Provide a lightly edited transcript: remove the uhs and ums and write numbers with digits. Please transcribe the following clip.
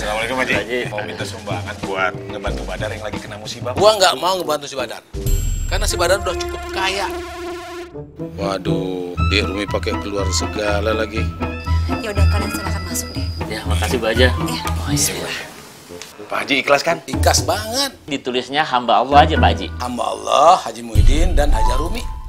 Assalamualaikum Haji. Mau minta sumbangan buat ngebantu Badar yang lagi kena musibah. Gua nggak mau ngebantu si Badar, karena si Badar udah cukup kaya. Waduh, dia Rumi pakai keluar segala lagi. Ya udah, kalian silakan masuk deh. Ya, makasih Bu Haja. Ya. Bismillah. Pak Haji ikhlas kan? Ikhlas banget. Ditulisnya hamba Allah aja Pak Haji. Hamba Allah, Haji Muhyiddin dan Haja Rumi.